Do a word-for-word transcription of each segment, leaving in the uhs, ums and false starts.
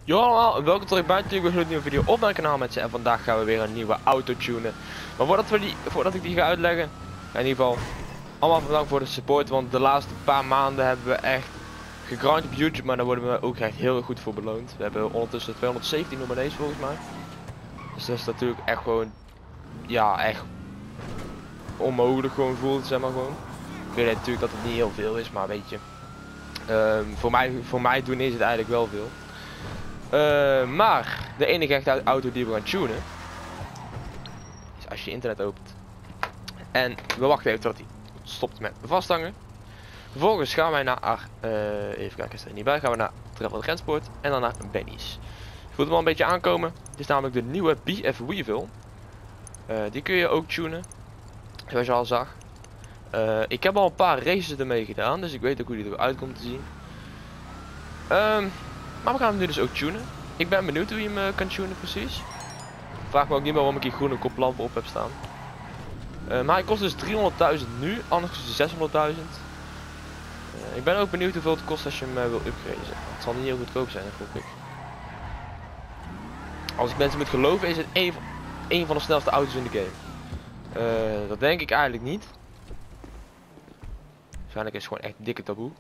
Yo allemaal, welkom terug bij natuurlijk weer een nieuwe video op mijn kanaal met ze. En vandaag gaan we weer een nieuwe auto tunen. Maar voordat, we die, voordat ik die ga uitleggen, in ieder geval allemaal bedankt voor de support. Want de laatste paar maanden hebben we echt gegrind op YouTube, maar daar worden we ook echt heel goed voor beloond. We hebben ondertussen tweehonderdzeventien abonnees volgens mij. Dus dat is natuurlijk echt gewoon, ja echt onmogelijk gewoon voelt, zeg maar gewoon. Ik weet natuurlijk dat het niet heel veel is, maar weet je. Um, voor, mij, voor mij doen is het eigenlijk wel veel. Uh, maar de enige echte auto die we gaan tunen is als je internet opent. En we wachten even tot hij stopt met vasthangen. Vervolgens gaan wij naar, uh, even kijken, is er niet bij, gaan we naar Travel Transport en dan naar Benny's. Je voelt hem al een beetje aankomen. Dit is namelijk de nieuwe B F Weevil. Uh, die kun je ook tunen, zoals je al zag. Uh, ik heb al een paar races ermee gedaan, dus ik weet ook hoe die eruit komt te zien. Um, Maar we gaan hem nu dus ook tunen. Ik ben benieuwd hoe je hem uh, kan tunen precies. Vraag me ook niet meer waarom ik hier groene koplampen op heb staan. Uh, maar hij kost dus driehonderdduizend nu, anders is het zeshonderdduizend. Uh, ik ben ook benieuwd hoeveel het kost als je hem uh, wil upgraden. Het zal niet heel goedkoop zijn, gok ik. Als ik mensen moet geloven is het een van, een van de snelste auto's in de game. Uh, dat denk ik eigenlijk niet. Waarschijnlijk is het gewoon echt een dikke taboe.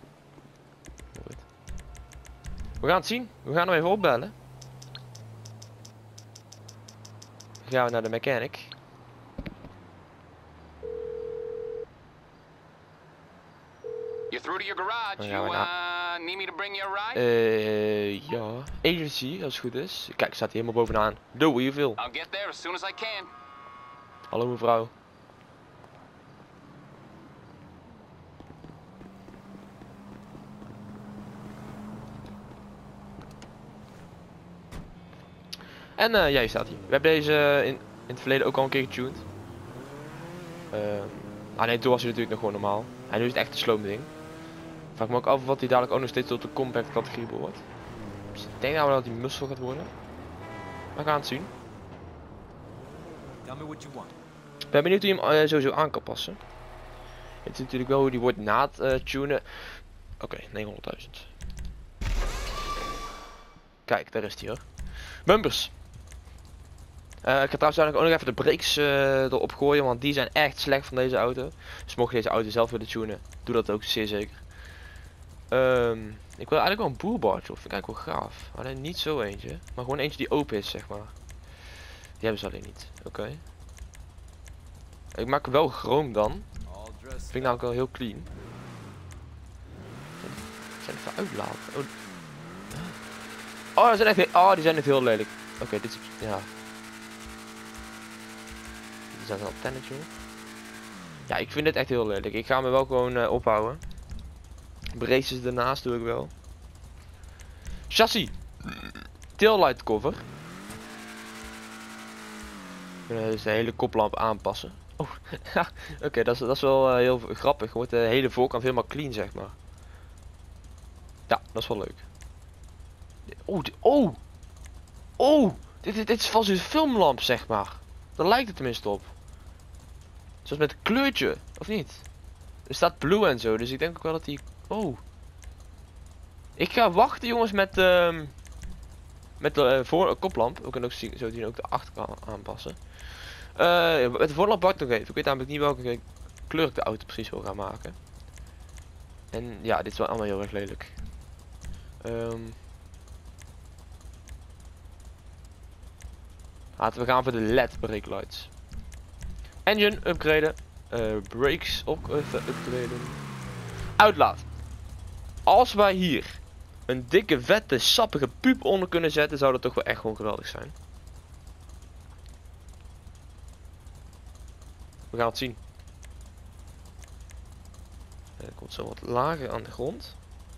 We gaan het zien. We gaan hem even opbellen. Dan gaan we naar de mechanic. You're through to your garage. You uh, need me to bring you a ride? Uh, ja. Agency, als het goed is. Kijk, staat hij helemaal bovenaan. De Weevil. I'll get there as soon as I can. Hallo mevrouw. En uh, jij staat hier. We hebben deze in, in het verleden ook al een keer getuned. Uh, ah nee, toen was hij natuurlijk nog gewoon normaal. En nu is het echt een sloom ding. Vraag me ook af wat hij dadelijk ook nog steeds tot de compact categorie behoort. Dus ik denk nou dat hij muscle gaat worden. We gaan het zien. Ik ben benieuwd hoe je hem uh, sowieso aan kan passen. Het is natuurlijk wel hoe die wordt na het uh, tunen. Oké, okay, negenhonderdduizend. Kijk, daar is hij hoor. Bumpers. Uh, ik ga trouwens ook nog even de brakes uh, erop gooien, want die zijn echt slecht van deze auto. Dus mocht je deze auto zelf willen tunen, doe dat ook zeer zeker. Um, ik wil eigenlijk wel een boerbartje, of vind ik eigenlijk wel gaaf. Alleen niet zo eentje, maar gewoon eentje die open is, zeg maar. Die hebben ze alleen niet. Oké. Okay. Ik maak wel chroom dan. Vind ik namelijk wel heel clean. Zijn even uitlaten. Oh. Oh, die zijn echt heel, oh, die zijn echt heel lelijk. Oké, okay, dit is, ja. Die zijn wel op tennetje. Ja, ik vind dit echt heel lelijk. Ik ga me wel gewoon uh, ophouden. Braces ernaast doe ik wel. Chassis. Taillight cover. We kunnen dus de hele koplamp aanpassen. Oh, ja. Oké, okay, dat, dat is wel uh, heel grappig. Wordt de hele voorkant helemaal clean, zeg maar. Ja, dat is wel leuk. Oh, oh! Oh! Dit, dit, dit is vast een filmlamp, zeg maar. Daar lijkt het tenminste op. Zoals met een kleurtje, of niet? Er staat blue en zo, dus ik denk ook wel dat die... Oh. Ik ga wachten, jongens, met, uh, met de uh, voor koplamp. We kunnen ook zien, zo zien ook de achterkant aanpassen. Uh, met de voorlamp wacht nog even. Ik weet namelijk niet welke kleur ik de auto precies wil gaan maken. En ja, dit is wel allemaal heel erg lelijk. Um, Laten we gaan voor de L E D brake lights. Engine upgraden. Uh, brakes ook even upgraden. Uitlaat. Als wij hier een dikke, vette, sappige puup onder kunnen zetten, zou dat toch wel echt gewoon geweldig zijn. We gaan het zien. Er komt zo wat lager aan de grond.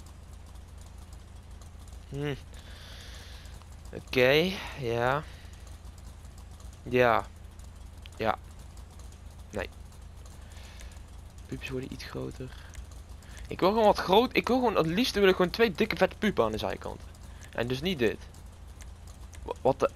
Hm. Oké, okay, ja. Ja. Ja. Nee. Puupjes worden iets groter. Ik wil gewoon wat groot. Ik wil gewoon het liefst wil ik gewoon twee dikke vette pupen aan de zijkant. En dus niet dit. Wat de.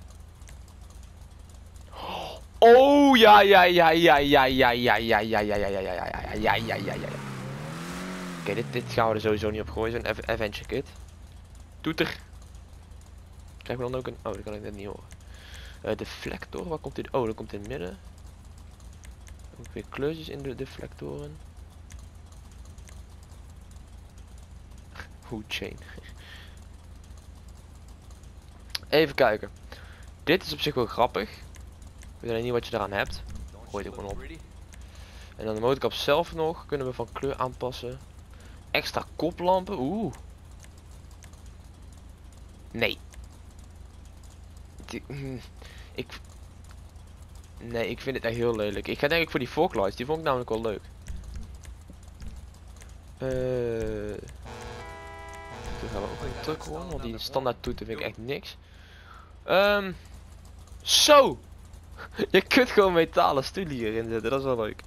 Oh ja ja ja ja ja ja ja ja ja ja ja ja ja ja ja ja ja ja. Oké, dit dit gaan we er sowieso niet op gooien. Zo'n adventure kit. Toeter. Krijgen we dan ook een... Oh, dat kan ik net niet horen. Uh, deflector, waar komt dit? Oh, dat komt in het midden. Ook weer kleurtjes in de deflectoren. Hoe chain. Even kijken. Dit is op zich wel grappig. Ik weet alleen niet wat je eraan hebt. Gooi het ook gewoon op. En dan de motorkap zelf nog. Kunnen we van kleur aanpassen. Extra koplampen. Oeh. Nee. Ik... Nee, ik vind het echt heel lelijk. Ik ga denk ik voor die forklights. Die vond ik namelijk wel leuk. Eh... Toen gaan we ook een truck rollen. Want die standaard toeten vind ik echt niks. Ehm... Um, zo! Je kunt gewoon metalen stoelen hierin zetten. Dat is wel leuk.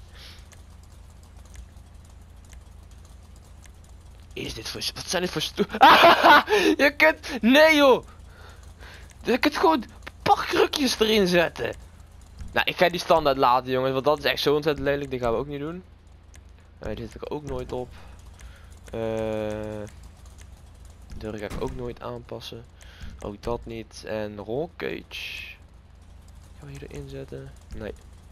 Is dit voor... Wat zijn dit voor stoelen? Je kunt... Nee joh! Je kunt gewoon pakkrukjes erin zetten. Nou, ik ga die standaard laten jongens, want dat is echt zo ontzettend lelijk. Die gaan we ook niet doen. Uh, dit zet ik ook nooit op. Uh, de deur ga ik ook nooit aanpassen. Ook dat niet. En roll cage. Gaan we hier erin zetten? Nee.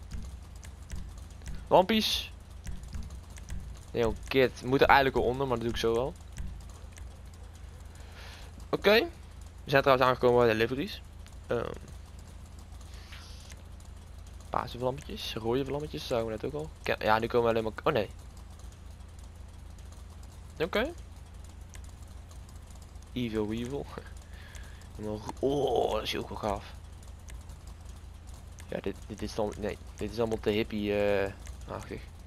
Lampies. Nee joh, kit. Moet er eigenlijk wel onder, maar dat doe ik zo wel. Oké. Okay. We zijn trouwens aangekomen bij de liveries. Um, paarse vlammetjes, rode vlammetjes, zagen we net ook al. Ja, nu komen we alleen maar... Oh nee. Oké. Okay. Evil Weevil. Oh, dat is ook wel gaaf. Ja, dit, dit is dan... Nee, dit is allemaal te hippie-achtig. Uh,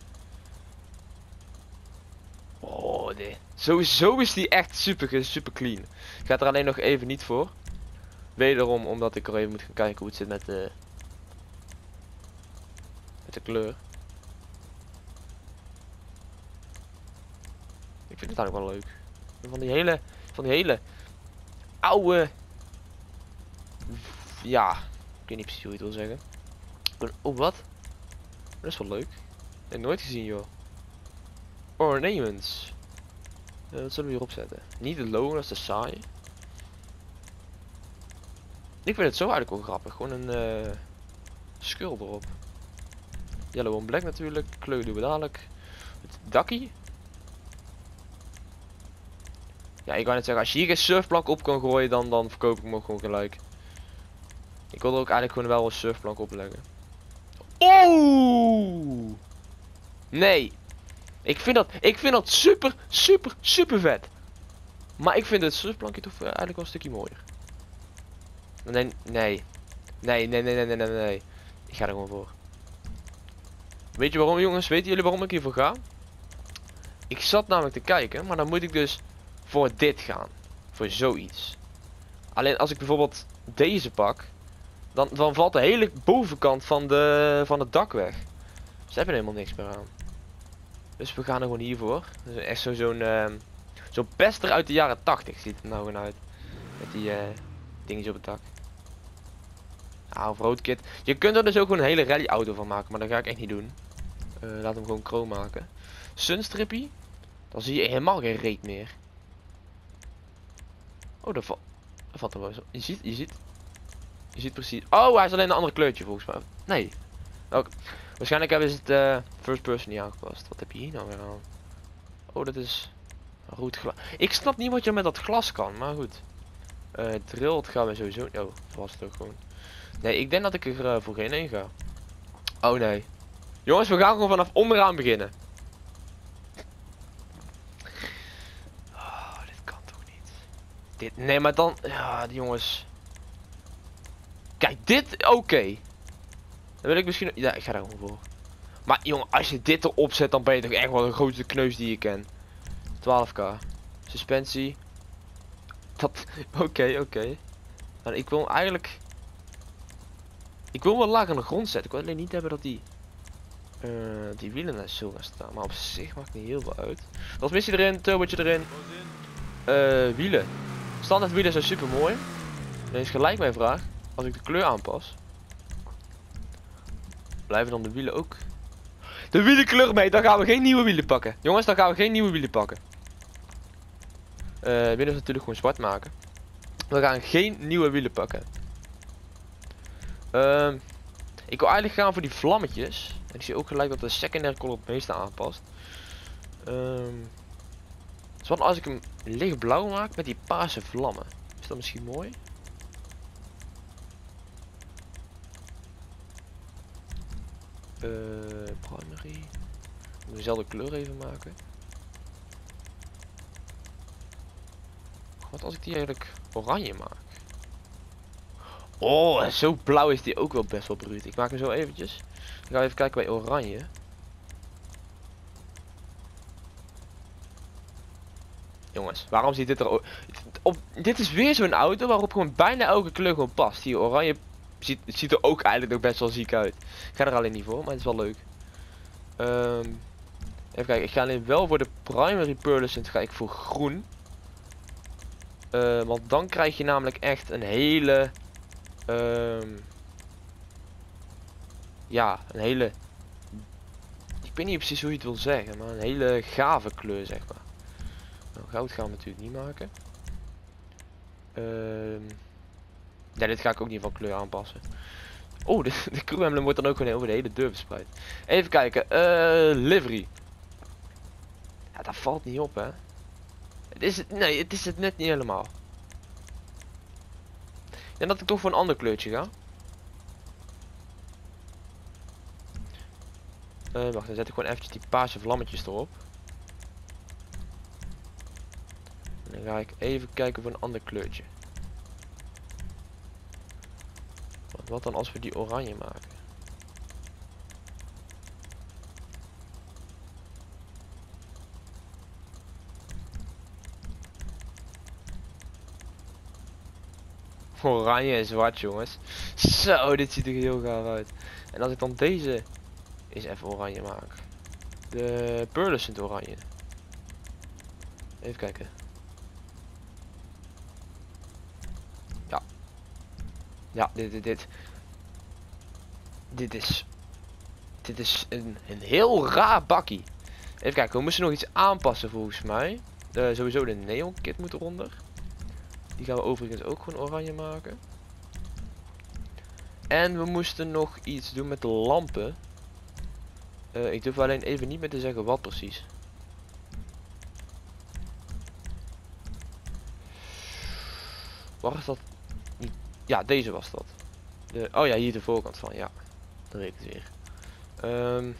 oh, nee. Sowieso is die echt super, super clean. Ik ga er alleen nog even niet voor. Wederom omdat ik er even moet gaan kijken hoe het zit met de... Met de kleur. Ik vind het eigenlijk wel leuk. Van die hele... Van die hele... Oude... Ja... Ik weet niet precies hoe je het wil zeggen. Oh, wat? Dat is wel leuk. Ik heb nooit gezien, joh. Ornaments. Uh, wat zullen we hierop zetten? Niet de logo, dat is te saai. Ik vind het zo eigenlijk wel grappig. Gewoon een uh, skul erop. Yellow on black natuurlijk. Kleur doen we dadelijk. Het dakkie. Ja, ik wou net zeggen, als je hier geen surfplank op kan gooien, dan, dan verkoop ik hem ook gewoon gelijk. Ik wil er ook eigenlijk gewoon wel een surfplank op leggen. Oeh! Nee. Ik vind dat, ik vind dat super, super, super vet. Maar ik vind het surfplankje toch eigenlijk wel een stukje mooier. Nee, nee. Nee, nee, nee, nee, nee, nee, nee. Ik ga er gewoon voor. Weet je waarom, jongens? Weten jullie waarom ik hiervoor ga? Ik zat namelijk te kijken, maar dan moet ik dus voor dit gaan. Voor zoiets. Alleen als ik bijvoorbeeld deze pak, dan, dan valt de hele bovenkant van, de, van het dak weg. Ze hebben er helemaal niks meer aan. Dus we gaan er gewoon hiervoor. Dus echt zo'n zo'n uh, zo'n pester uit de jaren tachtig ziet het er nou gewoon uit. Met die uh, dingetjes op het dak. Nou, of roodkit. Je kunt er dus ook gewoon een hele rally auto van maken, maar dat ga ik echt niet doen. Uh, laat hem gewoon chrome maken. Sunstrippy. Dan zie je helemaal geen reet meer. Oh, dat, va dat valt er wel zo. Je ziet, je ziet. Je ziet precies. Oh, hij is alleen een ander kleurtje volgens mij. Nee. Okay. Waarschijnlijk hebben ze het uh, first person niet aangepast. Wat heb je hier nou weer aan? Oh, dat is rood glas. Ik snap niet wat je met dat glas kan, maar goed. Uh, drilled gaan we sowieso. Oh, dat was het ook gewoon. Nee, ik denk dat ik er uh, voor geen heen ga. Oh nee. Jongens, we gaan gewoon vanaf onderaan beginnen. Oh, dit kan toch niet. Dit, nee, maar dan... Ja, die jongens. Kijk, dit... Oké. Okay. Dan wil ik misschien... Ja, ik ga daar gewoon voor. Maar jongen, als je dit erop zet, dan ben je toch echt wel de grootste kneus die je ken. twaalf k. Suspensie. Dat... Oké, okay, oké. Okay. Nou, ik wil eigenlijk... Ik wil wel laag aan de grond zetten. Ik wil alleen niet hebben dat die... Uh, die wielen daar zo gaan staan. Maar op zich maakt niet heel veel uit. Transmissie erin, turbootje erin. Uh, wielen. Standaard wielen zijn super mooi. Dan is gelijk mijn vraag. Als ik de kleur aanpas. Blijven dan de wielen ook de wielenkleur mee? Dan gaan we geen nieuwe wielen pakken. Jongens, dan gaan we geen nieuwe wielen pakken. Uh, wielen is natuurlijk gewoon zwart maken. We gaan geen nieuwe wielen pakken. Um, ik wil eigenlijk gaan voor die vlammetjes. En ik zie ook gelijk dat de secondary color het meeste aanpast. Um, dus wat als ik hem lichtblauw maak met die paarse vlammen? Is dat misschien mooi? Uh, primary. Ik moet dezelfde kleur even maken. Wat als ik die eigenlijk oranje maak? Oh, zo blauw is die ook wel best wel bruut. Ik maak hem zo eventjes. Ik ga even kijken bij oranje. Jongens, waarom ziet dit er ook... Op, dit is weer zo'n auto waarop gewoon bijna elke kleur gewoon past. Hier, oranje ziet, ziet er ook eigenlijk nog best wel ziek uit. Ik ga er alleen niet voor, maar het is wel leuk. Um, even kijken, ik ga alleen wel voor de primary pearlescent ga ik voor groen. Uh, want dan krijg je namelijk echt een hele... Um, ja, een hele... Ik weet niet precies hoe je het wil zeggen, maar een hele gave kleur, zeg maar. Nou, goud gaan we natuurlijk niet maken. Um, ja, dit ga ik ook niet van kleur aanpassen. Oh, de, de crew emblem wordt dan ook gewoon over de hele deur verspreid. Even kijken, uh, livery. Ja, dat valt niet op, hè. Het is het, nee, het is het net niet helemaal. En dat ik toch voor een ander kleurtje ga. Uh, wacht, dan zet ik gewoon eventjes die paarse vlammetjes erop. En dan ga ik even kijken voor een ander kleurtje. Want wat dan als we die oranje maken? Oranje en zwart, jongens. Zo, dit ziet er heel gaaf uit. En als ik dan deze eens even oranje maak. De pearlescent oranje. Even kijken. Ja. Ja, dit, dit, dit. Dit is... Dit is een, een heel raar bakkie. Even kijken, we moesten nog iets aanpassen volgens mij. Uh, sowieso de neon kit moet eronder. Die gaan we overigens ook gewoon oranje maken. En we moesten nog iets doen met de lampen. Uh, ik durf alleen even niet meer te zeggen wat precies. Waar is dat? Niet? Ja, deze was dat. De, oh ja, hier de voorkant van. Ja, dat weet ik het weer. Um,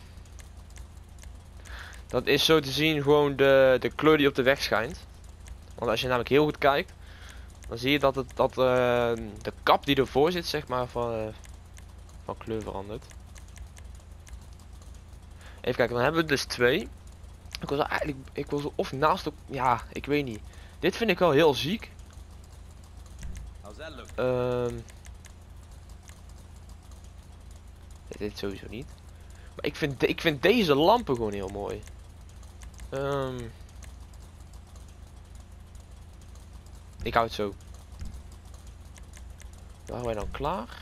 dat is zo te zien gewoon de, de kleur die op de weg schijnt. Want als je namelijk heel goed kijkt, dan zie je dat, het, dat uh, de kap die ervoor zit, zeg maar, van, uh, van kleur verandert. Even kijken, dan hebben we dus twee. Ik wil ze eigenlijk, ik wil ze of naast op, ja, ik weet niet. Dit vind ik wel heel ziek. Um, dit sowieso niet. Maar ik vind, ik vind deze lampen gewoon heel mooi. Um, ik hou het zo. Waren wij dan klaar?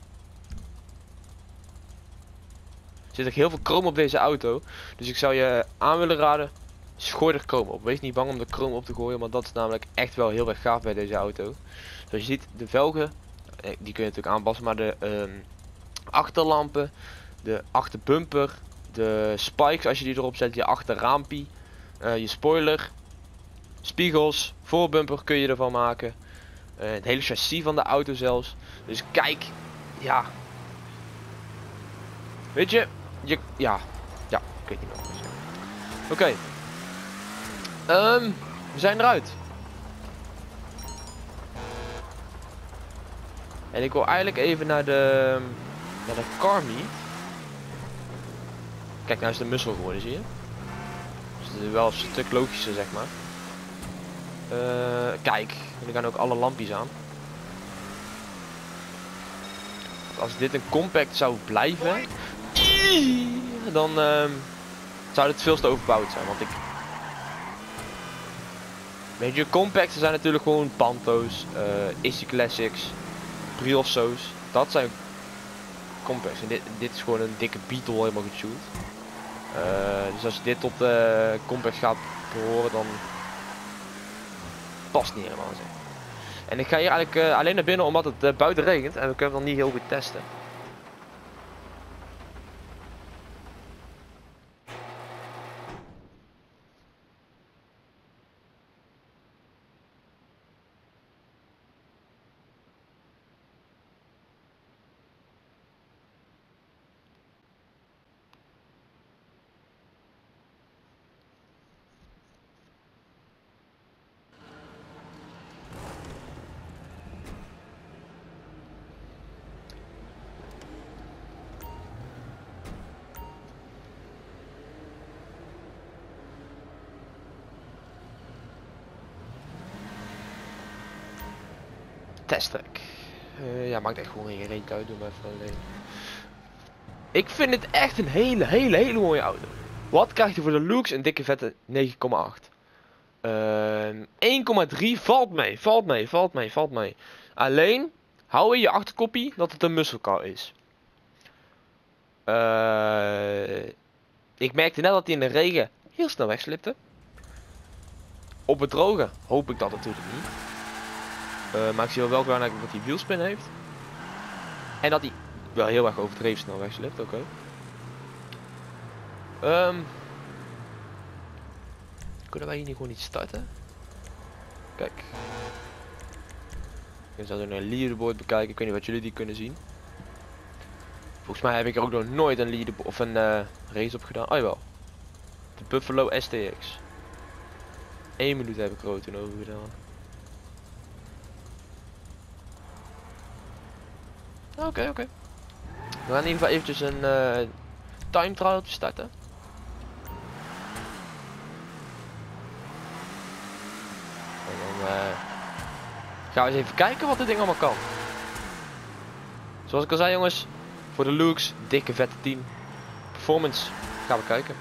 Er zit ook heel veel chroom op deze auto. Dus ik zou je aan willen raden. Gooi er chroom op. Wees niet bang om de chroom op te gooien. Want dat is namelijk echt wel heel erg gaaf bij deze auto. Zoals je ziet, de velgen. Die kun je natuurlijk aanpassen. Maar de um, achterlampen. De achterbumper. De spikes als je die erop zet. Je achterraampie. Uh, je spoiler. Spiegels. Voorbumper kun je ervan maken. Uh, het hele chassis van de auto zelfs. Dus kijk. Ja. Weet je. Je, ja. Ja. Ik weet niet meer wat ik zeggen. Oké. Okay. Um, we zijn eruit. En ik wil eigenlijk even naar de... Naar de car meet. Kijk, nou is de muscle geworden, zie je? Dus het is wel een stuk logischer, zeg maar. Uh, kijk. En er gaan ook alle lampjes aan. Als dit een compact zou blijven... Dan um, zou dit veel te overbouwd zijn. Want ik... Weet je, compacts zijn natuurlijk gewoon Panto's, uh, Issy Classics, Briosso's. Dat zijn compacts. En dit, dit is gewoon een dikke Beetle helemaal getuned. Uh, dus als je dit tot de uh, compacts gaat behoren, dan past niet helemaal. Zeg. En ik ga hier eigenlijk uh, alleen naar binnen omdat het uh, buiten regent en we kunnen het nog niet heel goed testen. Testtrack. Uh, ja, maakt echt gewoon geen reet uit. Doe maar even alleen. Ik vind het echt een hele, hele, hele mooie auto. Wat krijg je voor de looks? Een dikke vette negen komma acht. Uh, één komma drie valt mee, valt mee, valt mee, valt mee. Alleen, hou in je achterkopie dat het een muscle car is. Uh, ik merkte net dat hij in de regen heel snel wegslipte. Op het droge hoop ik dat natuurlijk niet. Uh, maar ik zie wel wel dat hij wielspin heeft. En dat hij wel heel erg overdreven snel wegslipt, oké. Okay. Um, kunnen wij hier niet gewoon niet starten? Kijk. Ik zal een leaderboard bekijken, ik weet niet wat jullie die kunnen zien. Volgens mij heb ik er ook nog nooit een leaderboard of een uh, race op gedaan. Oh jawel. De Buffalo S T X. één minuut heb ik er ook toen over gedaan. Oké, okay, oké. Okay. We gaan in ieder geval eventjes een uh, time trial starten. En dan uh, gaan we eens even kijken wat dit ding allemaal kan. Zoals ik al zei jongens, voor de looks, dikke vette tien. Performance, gaan we kijken.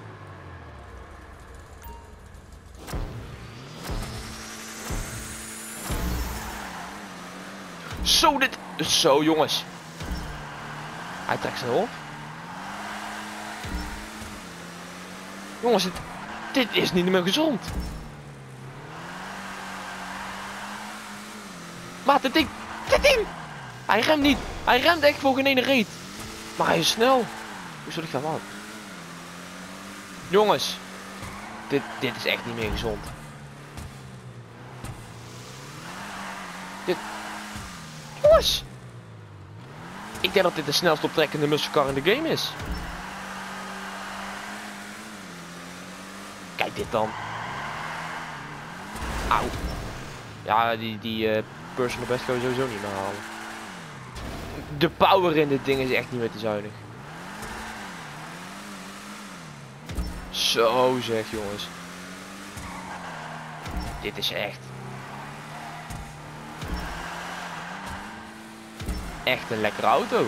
Zo dit, zo jongens. Hij trekt snel op. Jongens, dit, dit is niet meer gezond. Maar dit ding, dit ding. Hij remt niet. Hij remt echt voor geen ene reet. Maar hij is snel. Hoe zal ik dat aan? Jongens. Dit, dit is echt niet meer gezond. Dit. Jongens. Ik denk dat dit de snelst optrekkende muscle car in de game is. Kijk dit dan. Auw. Ja, die, die uh, personal best gaan we sowieso niet meer halen. De power in dit ding is echt niet meer te zuinig. Zo zeg jongens. Dit is echt. Echt een lekkere auto.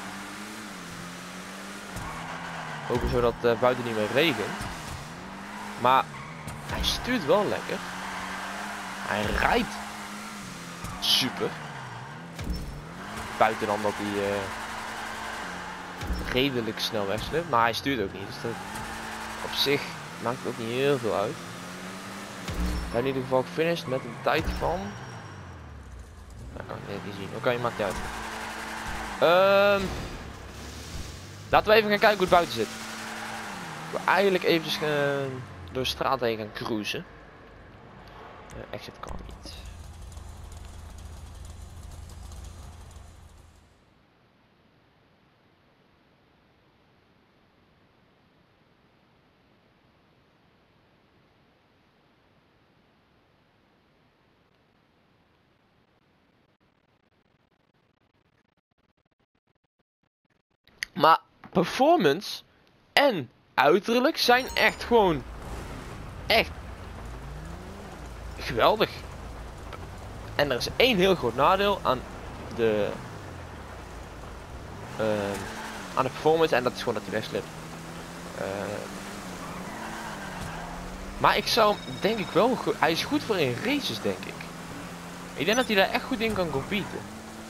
Hopen zo dat het uh, buiten niet meer regent. Maar hij stuurt wel lekker. Hij rijdt super. Buiten dan dat hij uh, redelijk snel wegslipt. Maar hij stuurt ook niet. Dus dat op zich maakt het ook niet heel veel uit. Ik ben in ieder geval gefinished met een tijd van. Dat kan ik net niet zien. Oké, okay, maakt niet uit. Um, laten we even gaan kijken hoe het buiten zit. Ik wil eigenlijk eventjes uh, door de straat heen gaan cruisen. Uh, exit kan niet. Maar performance en uiterlijk zijn echt gewoon echt geweldig. En er is één heel groot nadeel aan de uh, aan de performance en dat is gewoon dat hij wegslipt. Uh, maar ik zou hem denk ik wel goed. Hij is goed voor in races denk ik. Ik denk dat hij daar echt goed in kan competen.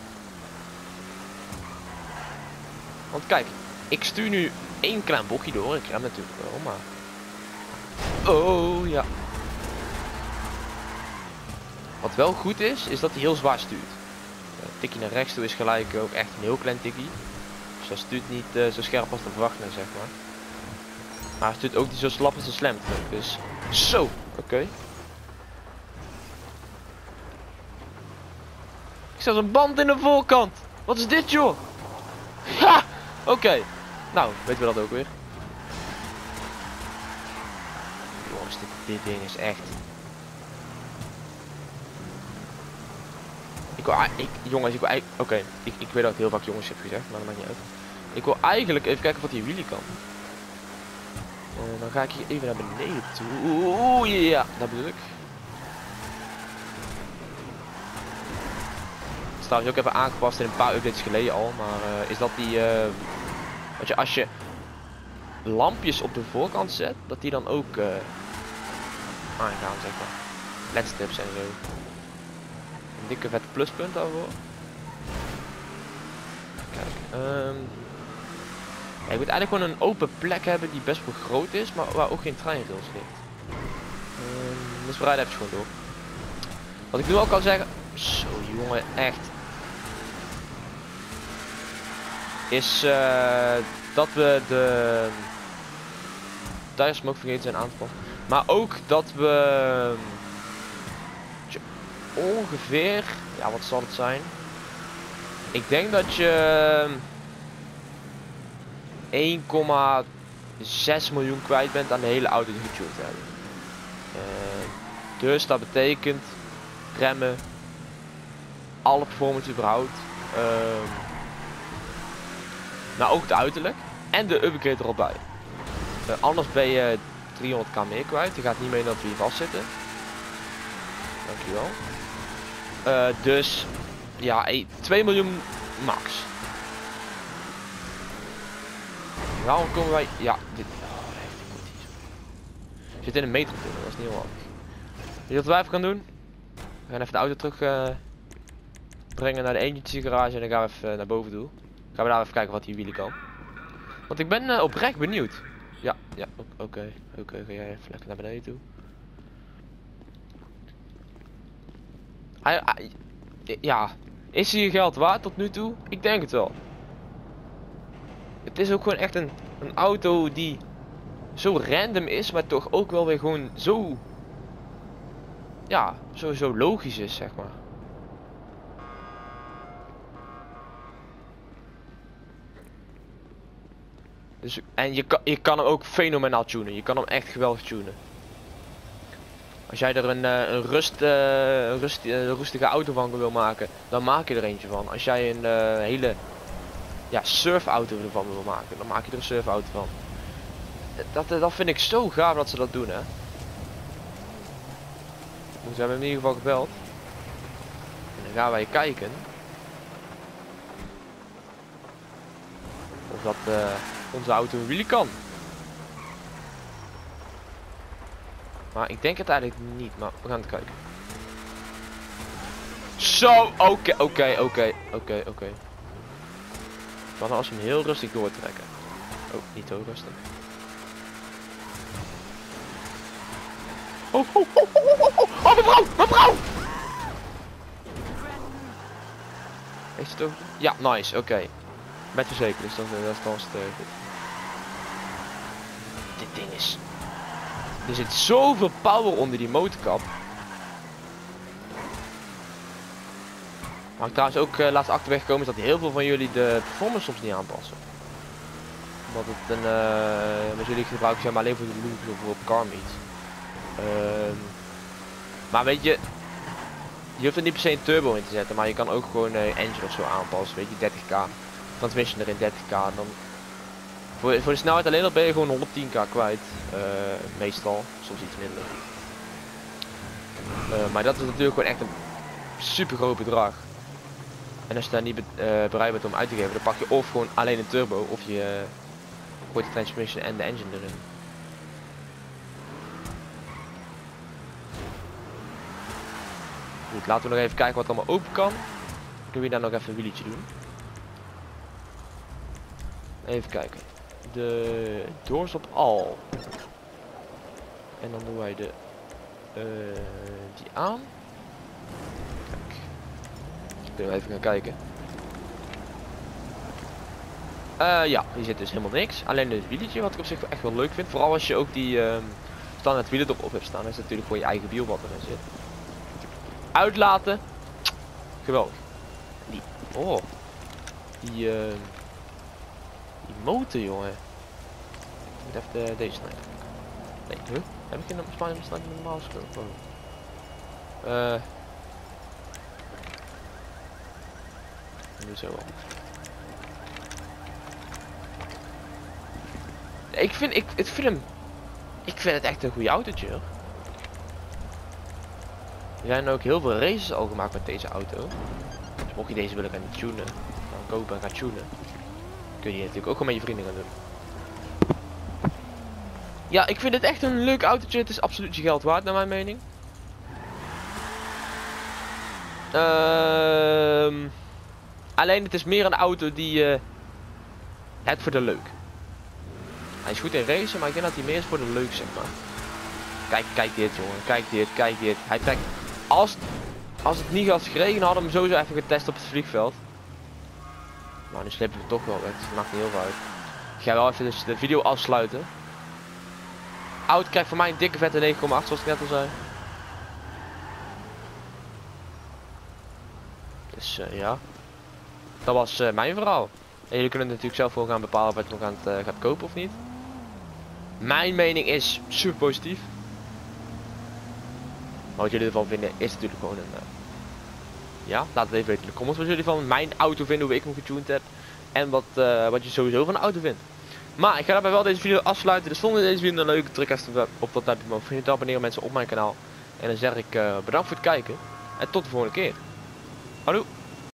Want kijk, ik stuur nu één klein bochtje door. Ik rem natuurlijk wel, maar... Oh, ja. Wat wel goed is, is dat hij heel zwaar stuurt. Uh, tikkie naar rechts toe is gelijk ook echt een heel klein tikkie. Dus hij stuurt niet uh, zo scherp als de verwachtingen, zeg maar. Maar hij stuurt ook niet zo slap als de slam truck. Dus zo, oké. Okay. Ik sta zo'n band in de voorkant. Wat is dit, joh? Ha! Oké. Okay. Nou, weten we dat ook weer. Jongens, dit, dit ding is echt... Ik wil ik, jongens, ik wil eigenlijk... Oké, okay. ik, ik weet dat ik heel vaak jongens heb gezegd, maar dat maakt niet uit. Ik wil eigenlijk even kijken wat die wheelie kan. Uh, dan ga ik hier even naar beneden toe. Oeh, ja, dat bedoel ik. Het is trouwens ook even aangepast in een paar updates geleden al, maar uh, is dat die... Uh, weet je, als je lampjes op de voorkant zet, dat die dan ook uh, aangaan, zeg maar. L E D-strips en zo. Een dikke vette pluspunt daarvoor. Kijk, um, ja, ik moet eigenlijk gewoon een open plek hebben die best wel groot is, maar waar ook geen treinrails ligt. Um, dus we rijden even gewoon door. Wat ik nu al kan zeggen, zo jongen, echt, is uh, dat we de tire smoke vergeten zijn aan te passen. Maar ook dat we ongeveer, ja wat zal het zijn? Ik denk dat je één komma zes miljoen kwijt bent aan de hele auto die getuned hebben. Uh, dus dat betekent remmen, alle performance überhaupt. Uh, nou ook het uiterlijk en de upgrade erop bij. Uh, anders ben je driehonderd k meer kwijt. Je gaat niet mee dat we hier vastzitten. Dankjewel. Uh, dus ja, twee miljoen max. Waarom komen wij... Ja, dit... Oh, echt een kwartier. Je zit in een metrotunnel, dat is niet heel handig. Weet je wat wij even gaan doen? We gaan even de auto terug uh, brengen naar de agency garage en dan gaan we even uh, naar boven toe. Gaan we daar even kijken wat die wheelie kan. Want ik ben uh, oprecht benieuwd. Ja, ja, oké, okay, oké, okay, ga jij even lekker naar beneden toe. Hij, hij, ja, is hij je geld waard tot nu toe? Ik denk het wel. Het is ook gewoon echt een, een auto die zo random is, maar toch ook wel weer gewoon zo, ja, zo, zo logisch is, zeg maar. Dus, en je kan, je kan hem ook fenomenaal tunen. Je kan hem echt geweldig tunen. Als jij er een, een, rust, uh, een, rust, een rustige auto van wil maken, dan maak je er eentje van. Als jij een uh, hele ja, surfauto ervan wil maken, dan maak je er een surfauto van. Dat, dat vind ik zo gaaf dat ze dat doen, hè. Dus we hebben hem in ieder geval gebeld. En dan gaan wij kijken of dat uh, onze auto een wheelie kan. Maar ik denk het eigenlijk niet, maar we gaan het kijken. Zo, oké, oké, oké, oké, oké. Wat als we hem heel rustig doortrekken. Oh, niet zo rustig. Oh, oh, oh, oh, oh, oh, oh, mevrouw, mevrouw! Heeft het ook? Ja, nice, oké. Okay. Met verzekerd, dus dat, dat is dan goed. Dit ding is... Er zit zoveel power onder die motorkap. Waar ik trouwens ook uh, laatst achter weggekomen is dat heel veel van jullie de performance soms niet aanpassen. Omdat het een... Uh, met jullie gebruiken zeg maar alleen voor de loop of op car meet. Uh, maar weet je... Je hoeft er niet per se een turbo in te zetten, maar je kan ook gewoon een uh, engine of zo aanpassen. Weet je, dertig k. Transmission erin, dertig k. Dan... Voor, voor de snelheid alleen al ben je gewoon honderdtien k kwijt. Uh, meestal, soms iets minder. Uh, maar dat is natuurlijk gewoon echt een super groot bedrag. En als je daar niet be uh, bereid bent om uit te geven, dan pak je of gewoon alleen een turbo, of je uh, gooit de transmission en de engine erin. Goed, laten we nog even kijken wat er allemaal open kan. Dan kun je daar nog even een wieltje doen. Even kijken. De doors op al. En dan doen wij de uh, die aan. Kijk. Kunnen we even gaan kijken. Uh, ja, hier zit dus helemaal niks. Alleen het wieltje, wat ik op zich echt wel leuk vind. Vooral als je ook die uh, standaard wielen erop hebt staan. Dan is het natuurlijk gewoon je eigen wiel wat erin zit. Uitlaten. Geweldig. Die, oh. Die, uh, die motor, jongen. Ik moet even de, deze snijden. Nee, huh? Heb ik geen Spanje snijden met normaal gesproken? Oh. Uh. Nu zo wel. Ik vind, ik, ik vind hem, ik vind het echt een goede autootje, hoor. Er zijn ook heel veel races al gemaakt met deze auto. Dus mocht je deze willen gaan tunen, gaan kopen en gaan tunen, kun je natuurlijk ook gewoon met je vrienden gaan doen. Ja, ik vind het echt een leuk autootje. Het is absoluut je geld waard, naar mijn mening. Uh, alleen het is meer een auto die je uh, hebt voor de leuk. Hij is goed in racen, maar ik denk dat hij meer is voor de leuk, zeg maar. Kijk, kijk dit, jongen. Kijk dit, kijk dit. Hij trekt... Als, als het niet had geregend, hadden we hem sowieso even getest op het vliegveld. Maar nu slippen we toch wel weg. Dus het maakt niet heel veel uit. Ik ga wel even dus de video afsluiten. Auto krijgt voor mij een dikke vette negen komma acht, zoals ik net al zei. Dus uh, ja. Dat was uh, mijn verhaal. En jullie kunnen natuurlijk zelf gewoon gaan bepalen wat je nog aan het uh, gaat kopen of niet. Mijn mening is super positief. Maar wat jullie ervan vinden is natuurlijk gewoon een... Uh... Ja, laat het even weten in de comments wat jullie van mijn auto vinden, hoe ik hem getuned heb. En wat, uh, wat je sowieso van de auto vindt. Maar ik ga daarbij wel deze video afsluiten. Dus vond je deze video een leuke, druk even op dat duimpje omhoog. Vind je het abonneren mensen op mijn kanaal. En dan zeg ik uh, bedankt voor het kijken. En tot de volgende keer. Hallo.